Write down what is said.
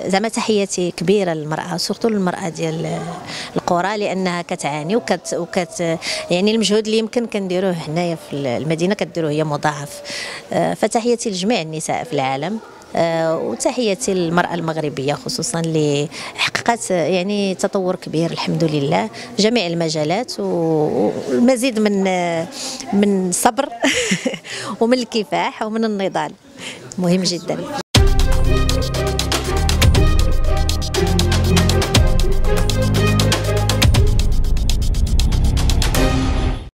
زعما تحياتي كبيره للمراه، سورتو للمراه ديال القرى، لانها كتعاني يعني المجهود اللي يمكن كنديروه هنايا في المدينه كديروه هي مضاعف. فتحياتي لجميع النساء في العالم، وتحياتي للمرأة المغربية خصوصا اللي حققت يعني تطور كبير الحمد لله في جميع المجالات، والمزيد من الصبر ومن الكفاح ومن النضال مهم جدا.